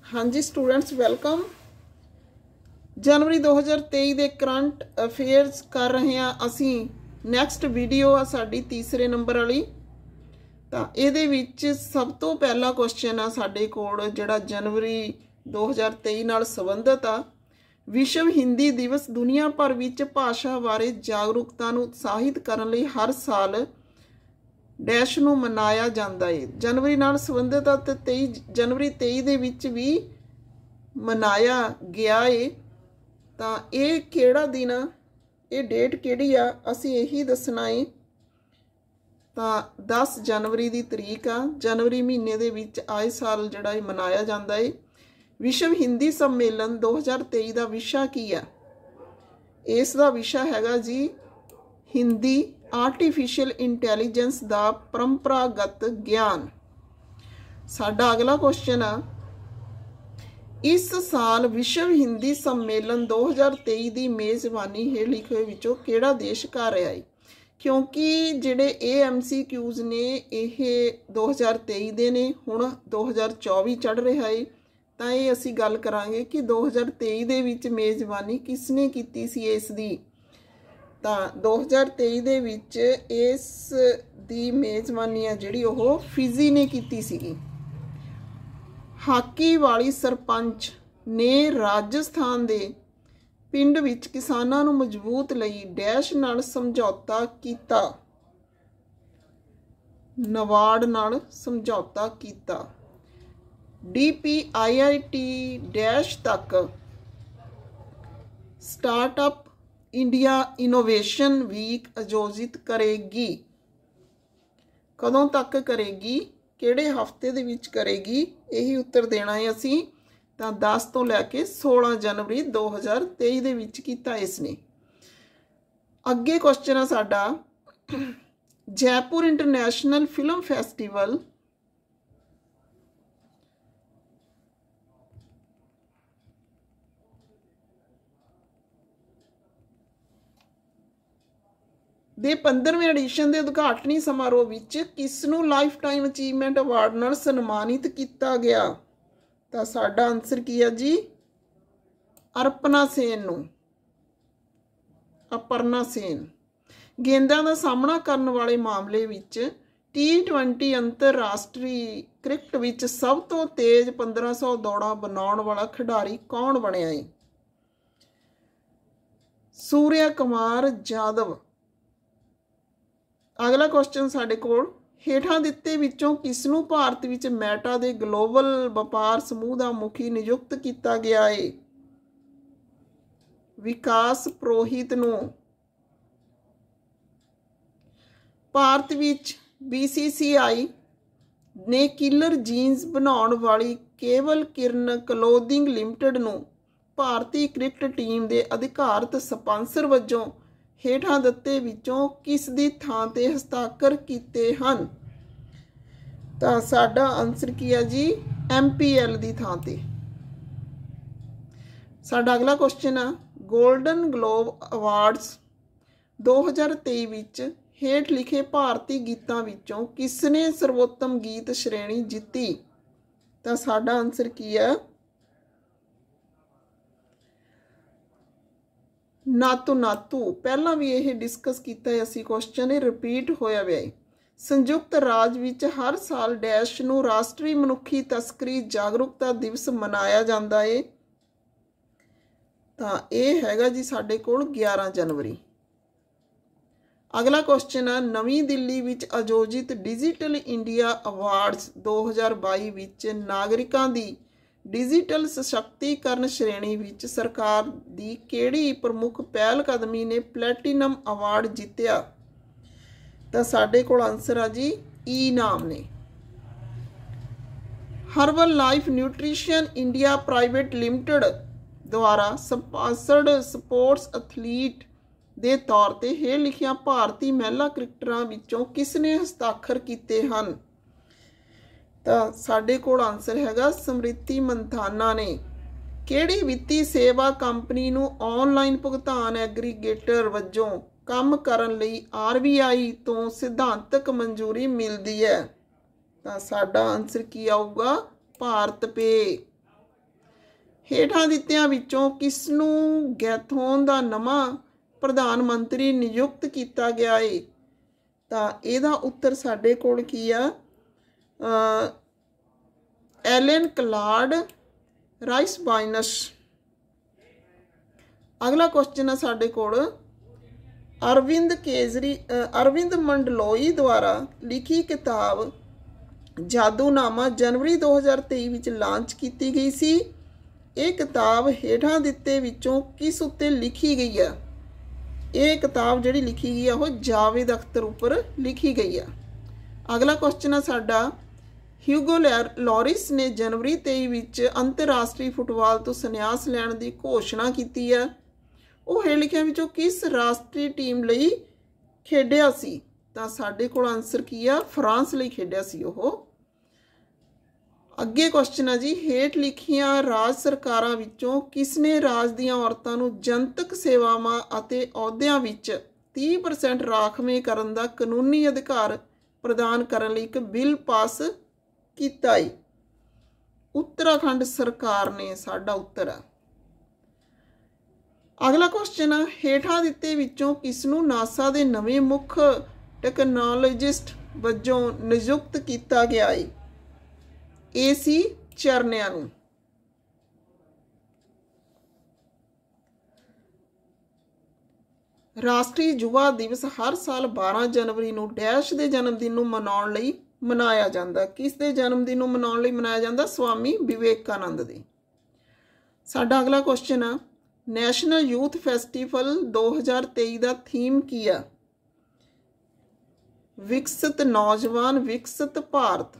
हाँ जी students welcome. जनवरी 2023 ਦੇ current affairs ਕਰ ਰਹੇ ਹਾਂ ਅਸੀਂ। ਨੈਕਸਟ ਵੀਡੀਓ ਆ ਸਾਡੀ ਤੀਸਰੇ ਨੰਬਰ ਵਾਲੀ। ਤਾਂ ਇਹਦੇ ਵਿੱਚ ਸਭ ਤੋਂ ਪਹਿਲਾ ਕੁਐਸਚਨ ਆ ਸਾਡੇ ਕੋਲ ਜਿਹੜਾ ਜਨਵਰੀ 2023 ਨਾਲ ਸੰਬੰਧਿਤ ਆ। ਵਿਸ਼ਵ ਹਿੰਦੀ ਦਿਵਸ ਦੁਨੀਆ ਭਰ ਵਿੱਚ ਭਾਸ਼ਾ ਬਾਰੇ ਜਾਗਰੂਕਤਾ ਨੂੰ ਉਤਸ਼ਾਹਿਤ ਕਰਨ ਲਈ ਹਰ ਸਾਲ ਡੈਸ਼ ਨੂੰ ਮਨਾਇਆ ਜਾਂਦਾ ਹੈ। जनवरी ਨਾਲ ਸੰਬੰਧਿਤ ਆ ਤੇ 23 जनवरी 23 ਦੇ ਵਿੱਚ ਵੀ ਮਨਾਇਆ ਗਿਆ ਹੈ। ਤਾਂ ਇਹ ਕਿਹੜਾ ਦਿਨ ਆ, ਇਹ ਡੇਟ ਕਿਹੜੀ ਆ, ਅਸੀਂ ਇਹੀ ਦੱਸਣਾ ਹੈ। ਤਾਂ 10 जनवरी ਦੀ ਤਰੀਕ ਆ। जनवरी ਮਹੀਨੇ ਦੇ ਵਿੱਚ ਆਏ ਸਾਲ ਜਿਹੜਾ ਇਹ ਮਨਾਇਆ ਜਾਂਦਾ ਹੈ। ਵਿਸ਼ਵ ਹਿੰਦੀ ਸੰਮੇਲਨ 2023 ਦਾ ਵਿਸ਼ਾ ਕੀ ਆ? ਇਸ ਦਾ ਵਿਸ਼ਾ ਹੈਗਾ ਜੀ ਹਿੰਦੀ आर्टिफिशियल इंटैलीजेंस का परंपरागत ज्ञान। साडा अगला क्वेश्चन आ इस साल विश्व हिंदी सम्मेलन 2023 की मेज़बानी हे लिखे विचों केड़ा देश कर रहा है? क्योंकि जिहड़े AMCQs ने यह 2023 दे ने हुण 2024 चढ़ रहा है। तो ये असी गल करांगे कि 2023 दे विच मेज़बानी किसने कीती सी इस दी। ਤਾਂ 2023 ਦੇ ਵਿੱਚ ਇਸ ਦੀ ਮੇਜ਼ਬਾਨੀ ਆ ਜਿਹੜੀ ਉਹ ਫਿਜੀ ਨੇ ਕੀਤੀ ਸੀਗੀ। ਹਾਕੀ ਵਾਲੀ ਸਰਪੰਚ ਨੇ ਰਾਜਸਥਾਨ ਦੇ ਪਿੰਡ ਵਿੱਚ ਕਿਸਾਨਾਂ ਨੂੰ ਮਜ਼ਬੂਤ ਲਈ ਡੈਸ਼ ਨਾਲ ਸਮਝੌਤਾ ਕੀਤਾ, ਨਵਾੜ ਨਾਲ ਸਮਝੌਤਾ ਕੀਤਾ। DPIIT ਡੈਸ਼ ਤੱਕ ਸਟਾਰਟਅਪ इंडिया इनोवेशन वीक आयोजित करेगी। कदों तक करेगी, किहड़े हफ्ते दे विच करेगी, यही उत्तर देना है असी। तो 10 तो लैके 16 जनवरी 2023 दे विच कीता इसने। अगे क्वेश्चन है साडा जयपुर इंटरनेशनल फिल्म फैसटिवल ਦੇ 15ਵੇਂ ਐਡੀਸ਼ਨ ਦੇ ਉਦਘਾਟਨੀ ਸਮਾਰੋਹ ਵਿੱਚ ਕਿਸ ਨੂੰ ਲਾਈਫ ਟਾਈਮ ਅਚੀਵਮੈਂਟ ਅਵਾਰਡ ਨਾਲ ਸਨਮਾਨਿਤ ਕੀਤਾ ਗਿਆ? ਤਾਂ ਸਾਡਾ ਆਨਸਰ ਕੀ ਹੈ ਜੀ? ਅਰਪਨਾ ਸੇਨ ਨੂੰ। ਅਪਰਨਾ ਸੇਨ। ਗੇਂਦਾਂ ਦਾ ਸਾਹਮਣਾ ਕਰਨ ਵਾਲੇ ਮਾਮਲੇ ਵਿੱਚ T20 ਅੰਤਰਰਾਸ਼ਟਰੀ ਕ੍ਰਿਕਟ ਵਿੱਚ ਸਭ ਤੋਂ ਤੇਜ਼ 1500 ਦੌੜਾਂ ਬਣਾਉਣ ਵਾਲਾ ਖਿਡਾਰੀ ਕੌਣ ਬਣਿਆ ਹੈ? ਸੂਰਿਆ ਕੁਮਾਰ ਜਾਦਵ। अगला क्वेश्चन साडे कोल हेठां दिते विचों किस नूं भारत विच मैटा दे ग्लोबल व्यापार समूह का मुखी नियुक्त किया गया है? विकास पुरोहित नूं। भारत विच BCCI ने किलर जीन्स बनाउण वाली केवल किरण क्लोथिंग लिमिटेड नूं भारतीय क्रिकेट टीम के अधिकारत स्पॉन्सर वजों हेठां दिते विचों किस दी थां ते हस्ताक्षर कीते हन? तां साडा आंसर की है जी MPL दी थां ते। साडा अगला क्वेश्चन है गोल्डन ग्लोब अवार्ड्स 2023 विच हेठ लिखे भारतीय गीतां विचों किसने सर्वोत्तम गीत श्रेणी जीती? तां साडा आंसर की है नातू नातू। पहला भी यह डिस्कस किया असी क्वेश्चन रिपीट होया हुआ है। संयुक्त राज्य विच हर साल डैश नूं राष्ट्रीय मनुखी तस्करी जागरूकता दिवस मनाया जाता है। तो यह हैगा जी साडे कोल 11 जनवरी। अगला क्वेश्चन है नवी दिल्ली विच आयोजित डिजिटल इंडिया अवार्ड्स 2022 विच नागरिकां दी डिजिटल सशक्तिकरण श्रेणी विच सरकार दी केड़ी प्रमुख पहल कदमी ने प्लैटिनम अवार्ड जीत्या? तो साडे कोल आंसर आ जी नाम ने। Herbalife nutrition India private limited द्वारा स्पॉन्सर्ड स्पोर्ट्स एथलीट दे तौर ते हे लिखिया भारतीय महिला क्रिकेटरां विचों किसने हस्ताक्षर कीते हन? तो साडे कोल आंसर हैगा समृति मंथाना ने। किहड़ी वित्ती सेवा कंपनी नूं ऑनलाइन भुगतान एग्रीगेटर वजों काम करन लई RBI तो सिद्धांतक मंजूरी मिलती है? तो साडा आंसर की आऊगा भारत पे। ਹੇਠਾਂ ਦਿੱਤਿਆਂ ਵਿੱਚੋਂ ਕਿਸ ਨੂੰ ਗੈਥੋਨ ਦਾ ਨਵਾਂ ਪ੍ਰਧਾਨ ਮੰਤਰੀ ਨਿਯੁਕਤ ਕੀਤਾ ਗਿਆ ਹੈ? ਤਾਂ ਇਹਦਾ ਉੱਤਰ ਸਾਡੇ ਕੋਲ ਕੀ ਆ? ਐਲਨ ਕਲਾਡ ਰਾਈਸਬਾਈਨਸ। ਅਗਲਾ ਕੁਐਸਚਨ ਹੈ ਸਾਡੇ ਕੋਲ ਅਰਵਿੰਦ ਮੰਡਲੋਈ ਦੁਆਰਾ ਲਿਖੀ ਕਿਤਾਬ ਜਾਦੂਨਾਮਾ ਜਨਵਰੀ 2023 ਵਿੱਚ ਲਾਂਚ ਕੀਤੀ ਗਈ ਸੀ। ਇਹ ਕਿਤਾਬ ਹੇਠਾਂ ਦਿੱਤੇ ਵਿੱਚੋਂ ਕਿਸ ਉੱਤੇ ਲਿਖੀ ਗਈ ਆ? ਇਹ ਕਿਤਾਬ ਜਿਹੜੀ ਲਿਖੀ ਗਈ ਆ ਉਹ ਜਾਵੇਦ ਅਖਤਰ ਉੱਪਰ ਲਿਖੀ ਗਈ ਆ। ਅਗਲਾ ਕੁਐਸਚਨ ਆ ਸਾਡਾ ਹਿਊਗੋ ਲੋਰਿਸ ਨੇ ਜਨਵਰੀ 23 ਵਿੱਚ ਅੰਤਰਰਾਸ਼ਟਰੀ ਫੁੱਟਬਾਲ ਤੋਂ ਸੰਨਿਆਸ ਲੈਣ ਦੀ ਘੋਸ਼ਣਾ ਕੀਤੀ ਆ। ਉਹ ਹੇਠ ਲਿਖਿਆਂ ਵਿੱਚੋਂ ਕਿਸ ਰਾਸ਼ਟਰੀ ਟੀਮ ਲਈ ਖੇਡਿਆ ਸੀ? ਤਾਂ ਸਾਡੇ ਕੋਲ ਆਨਸਰ ਕੀ ਆ? ਫਰਾਂਸ ਲਈ ਖੇਡਿਆ ਸੀ ਉਹ। ਅੱਗੇ ਕੁਐਸਚਨ ਆ ਜੀ ਹੇਠ ਲਿਖੀਆਂ ਰਾਜ ਸਰਕਾਰਾਂ ਵਿੱਚੋਂ ਕਿਸ ਨੇ ਰਾਜ ਦੀਆਂ ਔਰਤਾਂ ਨੂੰ ਜਨਤਕ ਸੇਵਾਵਾਂ ਅਤੇ ਅਹੁਦਿਆਂ ਵਿੱਚ 30% ਰਾਖਵੇਂ ਕਰਨ ਦਾ ਕਾਨੂੰਨੀ ਅਧਿਕਾਰ ਪ੍ਰਦਾਨ ਕਰਨ ਲਈ ਇੱਕ ਬਿੱਲ ਪਾਸ ਕੀਤਾ ਹੈ? ਉੱਤਰਾਖੰਡ ਸਰਕਾਰ ਨੇ ਸਾਡਾ ਉੱਤਰ ਆ। ਅਗਲਾ ਕੁਐਸਚਨ ਆ ਹੇਠਾਂ ਦਿੱਤੇ ਵਿੱਚੋਂ ਕਿਸ ਨੂੰ ਨਾਸਾ ਦੇ ਨਵੇਂ ਮੁੱਖ ਟੈਕਨੋਲੋਜਿਸਟ ਵਜੋਂ ਨਿਯੁਕਤ ਕੀਤਾ ਗਿਆ ਹੈ? AC ਚਰਨਿਆਂ ਨੂੰ। ਰਾਸ਼ਟਰੀ ਯੁਵਾ ਦਿਵਸ ਹਰ ਸਾਲ 12 ਜਨਵਰੀ ਨੂੰ ਡੈਸ਼ ਦੇ ਜਨਮ ਦਿਨ ਨੂੰ ਮਨਾਉਣ ਲਈ ਮਨਾਇਆ ਜਾਂਦਾ। ਕਿਸ ਦੇ ਜਨਮ ਦਿਨ ਨੂੰ ਮਨਾਉਣ ਲਈ ਮਨਾਇਆ ਜਾਂਦਾ? ਸਵਾਮੀ ਵਿਵੇਕਾਨੰਦ ਦੇ। ਸਾਡਾ ਅਗਲਾ ਕੁਐਸਚਨ ਆ ਨੈਸ਼ਨਲ ਯੂਥ ਫੈਸਟੀਵਲ 2023 ਦਾ ਥੀਮ ਕੀ ਆ? ਵਿਕਸਿਤ ਨੌਜਵਾਨ ਵਿਕਸਿਤ ਭਾਰਤ।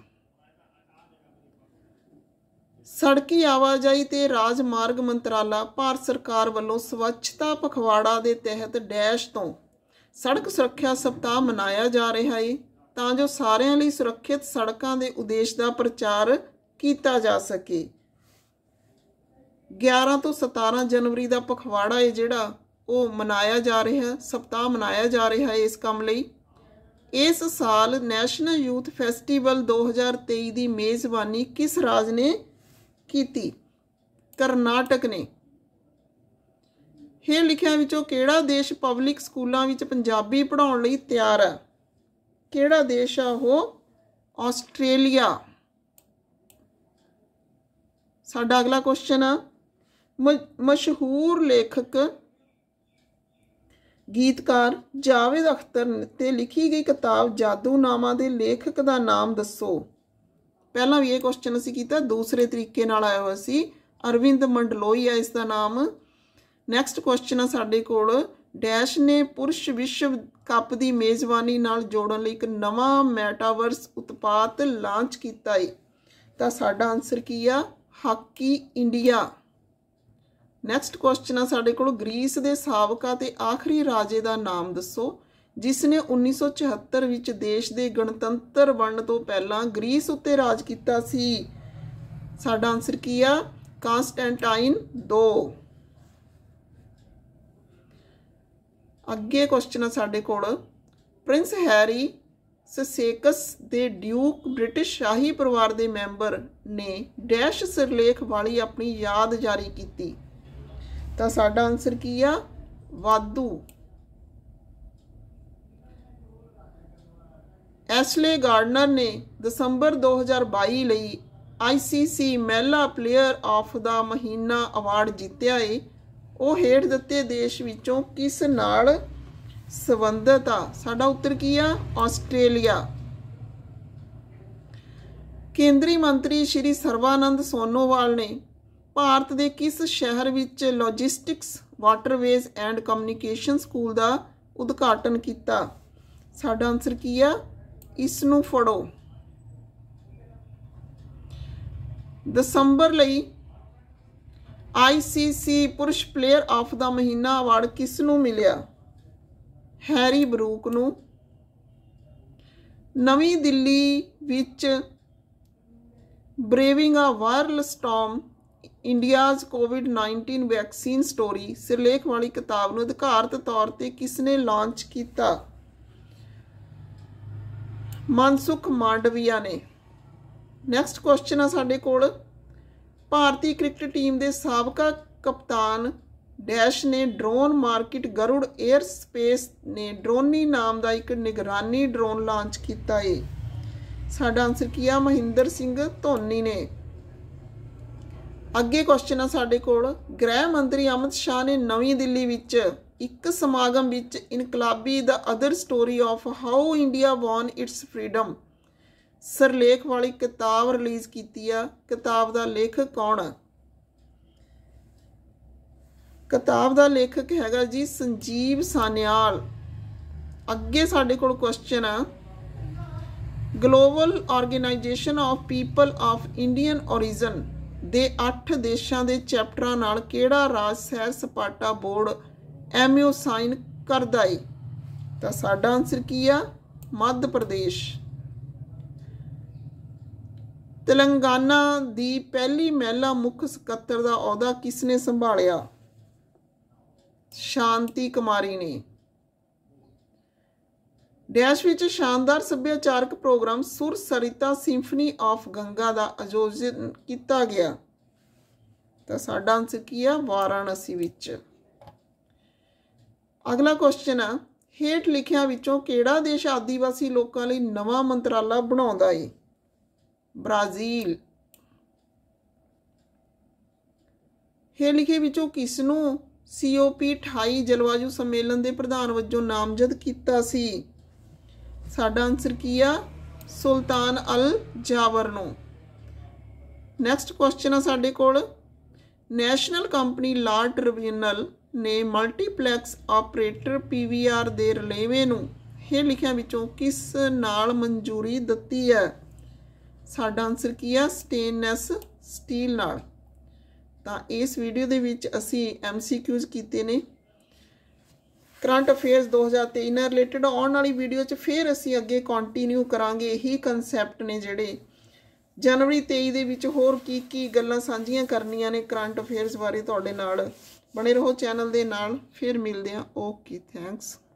ਸੜਕੀ ਆਵਾਜਾਈ ਤੇ ਰਾਜਮਾਰਗ ਮੰਤਰਾਲਾ ਭਾਰਤ ਸਰਕਾਰ ਵੱਲੋਂ ਸਵੱਛਤਾ ਪਖਵਾੜਾ ਦੇ ਤਹਿਤ ਡੈਸ਼ ਤੋਂ ਸੜਕ ਸੁਰੱਖਿਆ ਸਪਤਾਹ ਮਨਾਇਆ ਜਾ ਰਿਹਾ ਹੈ ਤਾਂ ਜੋ ਸਾਰਿਆਂ ਲਈ ਸੁਰੱਖਿਅਤ ਸੜਕਾਂ ਦੇ ਉਦੇਸ਼ ਦਾ ਪ੍ਰਚਾਰ ਕੀਤਾ ਜਾ ਸਕੇ। 11 ਤੋਂ 17 ਜਨਵਰੀ ਦਾ ਪਖਵਾੜਾ ਹੈ ਜਿਹੜਾ ਉਹ ਮਨਾਇਆ ਜਾ ਰਿਹਾ, ਸਪਤਾਹ ਮਨਾਇਆ ਜਾ ਰਿਹਾ ਹੈ ਇਸ ਕੰਮ ਲਈ। ਇਸ ਸਾਲ ਨੈਸ਼ਨਲ ਯੂਥ ਫੈਸਟੀਵਲ 2023 ਦੀ ਮੇਜ਼ਬਾਨੀ ਕਿਸ ਰਾਜ ਨੇ ਕੀਤੀ? ਕਰਨਾਟਕ ਨੇ। ਹੇਠ ਲਿਖਿਆਂ ਵਿੱਚੋਂ ਕਿਹੜਾ ਦੇਸ਼ ਪਬਲਿਕ ਸਕੂਲਾਂ ਵਿੱਚ ਪੰਜਾਬੀ ਪੜ੍ਹਾਉਣ ਲਈ ਤਿਆਰ ਹੈ? ਕਿਹੜਾ ਦੇਸ਼ ਆ ਉਹ? ਆਸਟ੍ਰੇਲੀਆ। ਸਾਡਾ ਅਗਲਾ ਕੁਐਸਚਨ ਆ ਮਸ਼ਹੂਰ ਲੇਖਕ ਗੀਤਕਾਰ ਜਾਵੇਦ ਅਖਤਰ ਤੇ ਲਿਖੀ ਗਈ ਕਿਤਾਬ ਜਾਦੂਨਾਮਾ ਦੇ ਲੇਖਕ ਦਾ ਨਾਮ ਦੱਸੋ। ਪਹਿਲਾਂ ਵੀ ਇਹ ਕੁਐਸਚਨ ਅਸੀਂ ਕੀਤਾ, ਦੂਸਰੇ ਤਰੀਕੇ ਨਾਲ ਆਇਆ ਹੋਇਆ ਸੀ। ਅਰਵਿੰਦ ਮੰਡਲੋਈ ਆ ਇਸ ਦਾ ਨਾਮ। ਨੈਕਸਟ ਕੁਐਸਚਨ ਆ ਸਾਡੇ ਕੋਲ ਡੈਸ਼ ਨੇ ਪੁਰਸ਼ ਵਿਸ਼ਵ ਕੱਪ ਦੀ ਮੇਜ਼ਬਾਨੀ ਨਾਲ ਜੋੜਨ ਲਈ ਇੱਕ ਨਵਾਂ ਮੈਟਾਵਰਸ ਉਤਪਾਦ ਲਾਂਚ ਕੀਤਾ ਹੈ। ਤਾਂ ਸਾਡਾ ਆਨਸਰ ਕੀ ਆ? Hockey India. ਨੈਕਸਟ ਕੁਐਸਚਨ ਆ ਸਾਡੇ ਕੋਲ ਗ੍ਰੀਸ ਦੇ ਸਾਬਕਾ ਤੇ ਆਖਰੀ ਰਾਜੇ ਦਾ ਨਾਮ ਦੱਸੋ ਜਿਸ ਨੇ 1974 ਵਿੱਚ ਦੇਸ਼ ਦੇ ਗਣਤੰਤਰ ਬਣਨ ਤੋਂ ਪਹਿਲਾਂ ਗ੍ਰੀਸ ਉੱਤੇ ਰਾਜ ਕੀਤਾ ਸੀ। ਸਾਡਾ ਆਨਸਰ ਕੀ ਆ? ਕਾਂਸਟੈਂਟਾਈਨ II। ਅੱਗੇ ਕੁਐਸਚਨ ਆ ਸਾਡੇ ਕੋਲ ਪ੍ਰਿੰਸ ਹੈਰੀ ਸਸੇਕਸ ਦੇ ਡਿਊਕ ਬ੍ਰਿਟਿਸ਼ ਸ਼ਾਹੀ ਪਰਿਵਾਰ ਦੇ ਮੈਂਬਰ ਨੇ ਡੈਸ਼ ਸਿਰਲੇਖ ਵਾਲੀ ਆਪਣੀ ਯਾਦ ਜਾਰੀ ਕੀਤੀ। ਤਾਂ ਸਾਡਾ ਆਨਸਰ ਕੀ ਆ? ਵਾਧੂ। ਐਸ਼ਲੇ ਗਾਰਡਨਰ ਨੇ ਦਸੰਬਰ 2022 ਲਈ ICC ਮਹਿਲਾ ਪਲੇਅਰ ਆਫ ਦਾ ਮਹੀਨਾ ਅਵਾਰਡ ਜਿੱਤਿਆ ਏ। ਉਹ ਹੇਠ ਦਿੱਤੇ ਦੇਸ਼ ਵਿੱਚੋਂ ਕਿਸ ਨਾਲ ਸੰਬੰਧਿਤ ਆ? ਸਾਡਾ ਉੱਤਰ ਕੀ ਆ? ਆਸਟ੍ਰੇਲੀਆ। ਕੇਂਦਰੀ ਮੰਤਰੀ ਸ਼੍ਰੀ ਸਰਵਾਨੰਦ ਸੋਨੋਵਾਲ ਨੇ ਭਾਰਤ ਦੇ ਕਿਸ ਸ਼ਹਿਰ ਵਿੱਚ logistics waterways and communication school ਦਾ ਉਦਘਾਟਨ ਕੀਤਾ? ਸਾਡਾ ਆਨਸਰ ਕੀ ਆ? ਇਸ ਨੂੰ ਫੜੋ। ਦਸੰਬਰ ਲਈ ICC ਪੁਰਸ਼ ਪਲੇਅਰ ਆਫ ਦਾ ਮਹੀਨਾ ਅਵਾਰਡ ਕਿਸ ਨੂੰ ਮਿਲਿਆ? ਹੈਰੀ ਬਰੂਕ ਨੂੰ। ਨਵੀਂ ਦਿੱਲੀ ਵਿੱਚ braving a viral storm India's COVID-19 vaccine story ਸਿਰਲੇਖ ਵਾਲੀ ਕਿਤਾਬ ਨੂੰ ਅਧਿਕਾਰਤ ਤੌਰ ਤੇ ਕਿਸ ਨੇ ਲਾਂਚ ਕੀਤਾ? ਮਨਸੁਖ ਮਾਂਡਵੀਆ ਨੇ। ਨੈਕਸਟ ਕੁਐਸਚਨ ਆ ਸਾਡੇ ਕੋਲ ਭਾਰਤੀ ਕ੍ਰਿਕਟ ਟੀਮ ਦੇ ਸਾਬਕਾ ਕਪਤਾਨ ਡੈਸ਼ ਨੇ drone market Garuda aerospace ਨੇ ਡਰੋਨੀ ਨਾਮ ਦਾ ਇੱਕ ਨਿਗਰਾਨੀ ਡਰੋਨ ਲਾਂਚ ਕੀਤਾ ਏ। ਸਾਡਾ ਆਨਸਰ ਕੀ ਆ? ਮਹਿੰਦਰ ਸਿੰਘ ਧੋਨੀ ਨੇ। ਅੱਗੇ ਕੁਐਸਚਨ ਆ ਸਾਡੇ ਕੋਲ, ਗ੍ਰਹਿ ਮੰਤਰੀ ਅਮਿਤ ਸ਼ਾਹ ਨੇ ਨਵੀਂ ਦਿੱਲੀ ਵਿੱਚ ਇੱਕ ਸਮਾਗਮ ਵਿੱਚ ਇਨਕਲਾਬੀ ਦਾ other story of how India won its freedom ਸਰਲੇਖ ਵਾਲੀ ਕਿਤਾਬ ਰਿਲੀਜ਼ ਕੀਤੀ ਆ। ਕਿਤਾਬ ਦਾ ਲੇਖਕ ਕੌਣ ਆ? ਕਿਤਾਬ ਦਾ ਲੇਖਕ ਹੈਗਾ ਜੀ ਸੰਜੀਵ ਸਾਨਿਆਲ। ਅੱਗੇ ਸਾਡੇ ਕੋਲ ਕੁਐਸਚਨ ਆ, global organisation of people of Indian origin ਦੇ 8 ਦੇਸ਼ਾਂ ਦੇ ਚੈਪਟਰਾਂ ਨਾਲ ਕਿਹੜਾ ਰਾਜ ਸੈਰ ਸਪਾਟਾ ਬੋਰਡ MOU ਸਾਈਨ ਕਰਦਾ ਏ? ਤਾਂ ਸਾਡਾ ਆਨਸਰ ਕੀ ਆ? ਮੱਧ ਪ੍ਰਦੇਸ਼। ਤੇਲੰਗਾਨਾ ਦੀ ਪਹਿਲੀ ਮਹਿਲਾ ਮੁੱਖ ਸਕੱਤਰ ਦਾ ਅਹੁਦਾ ਕਿਸ ਨੇ ਸੰਭਾਲਿਆ? ਸ਼ਾਂਤੀ ਕੁਮਾਰੀ ਨੇ। ਡੈਸ਼ ਵਿੱਚ ਸ਼ਾਨਦਾਰ ਸੱਭਿਆਚਾਰਕ programme Sur Sarita symphony of Ganga ਦਾ ਆਯੋਜਨ ਕੀਤਾ ਗਿਆ। ਤਾਂ ਸਾਡਾ ਆਨਸਰ ਕੀ ਆ? ਵਾਰਾਣਸੀ ਵਿੱਚ। ਅਗਲਾ ਕੁਐਸਚਨ ਆ, ਹੇਠ ਲਿਖਿਆਂ ਵਿੱਚੋਂ ਕਿਹੜਾ ਦੇਸ਼ ਆਦੀਵਾਸੀ ਲੋਕਾਂ ਲਈ ਨਵਾਂ ਮੰਤਰਾਲਾ ਬਣਾਉਂਦਾ ਏ? ਬ੍ਰਾਜ਼ੀਲ। ਹੇਠ ਲਿਖੇ ਵਿੱਚੋਂ ਕਿਸ ਨੂੰ COP28 ਜਲਵਾਯੂ ਸੰਮੇਲਨ ਦੇ ਪ੍ਰਧਾਨ ਵਜੋਂ ਨਾਮਜ਼ਦ ਕੀਤਾ ਸੀ? ਸਾਡਾ ਆਨਸਰ ਕੀ ਆ? ਸੁਲਤਾਨ ਅਲ ਜਾਬਰ ਨੂੰ। ਨੈਕਸਟ ਕੁਐਸਚਨ ਆ ਸਾਡੇ ਕੋਲ, ਨੈਸ਼ਨਲ ਕੰਪਨੀ ਲਾਅ ਟ੍ਰਿਬਿਊਨਲ ਨੇ ਮਲਟੀਪਲੈਕਸ ਆਪਰੇਟਰ PVR ਦੇ ਰਲੇਵੇਂ ਨੂੰ ਹੇਠ ਲਿਖਿਆਂ ਵਿੱਚੋਂ ਕਿਸ ਨਾਲ ਮਨਜ਼ੂਰੀ ਦਿੱਤੀ ਹੈ? ਸਾਡਾ ਆਨਸਰ ਕੀ ਆ? ਸਟੇਨਲੈਸ ਸਟੀਲ ਨਾਲ। ਤਾਂ ਇਸ ਵੀਡੀਓ ਦੇ ਵਿੱਚ ਅਸੀਂ MCQs ਕੀਤੇ ਨੇ ਕਰੰਟ ਅਫੇਅਰਸ 2023 ਨਾਲ ਰਿਲੇਟਡ। ਆਉਣ ਵਾਲੀ ਵੀਡੀਓ 'ਚ ਫਿਰ ਅਸੀਂ ਅੱਗੇ ਕੰਟੀਨਿਊ ਕਰਾਂਗੇ ਇਹੀ ਕਨਸੈਪਟ ਨੇ ਜਿਹੜੇ ਜਨਵਰੀ 23 ਦੇ ਵਿੱਚ ਹੋਰ ਕੀ ਗੱਲਾਂ ਸਾਂਝੀਆਂ ਕਰਨੀਆਂ ਨੇ ਕਰੰਟ ਅਫੇਅਰਸ ਬਾਰੇ ਤੁਹਾਡੇ ਨਾਲ। ਬਣੇ ਰਹੋ ਚੈਨਲ ਦੇ ਨਾਲ। ਫਿਰ ਮਿਲਦੇ ਹਾਂ। Okay, thanks.